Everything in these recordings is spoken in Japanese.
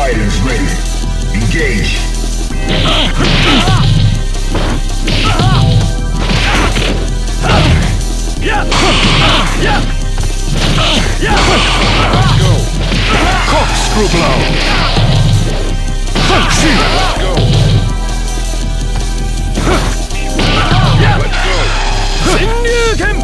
Fighters ready. Engage. Let's go. Corkscrew blow. Shoot. Let's go. Let's go. 新竜拳。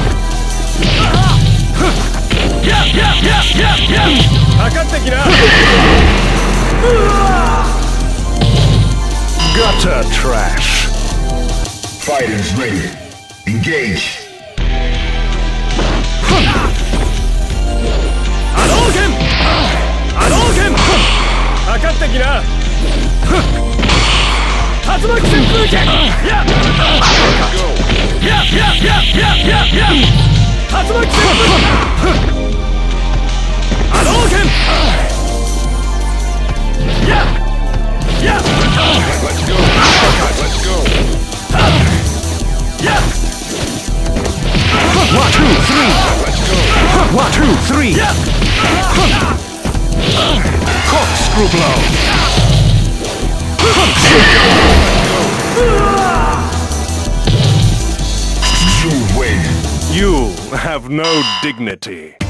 かかってきな。Gutter trash. Fighters ready. Engage. 波動拳。波動拳。かかってきな。竜巻旋風拳。や。 Let's go. や。竜巻旋風。波動拳。や。 Let's go. Let's go. Yeah. 1, 2, 3. Let's go. 1, 2, 3. Corkscrew blow. You win. You have no dignity.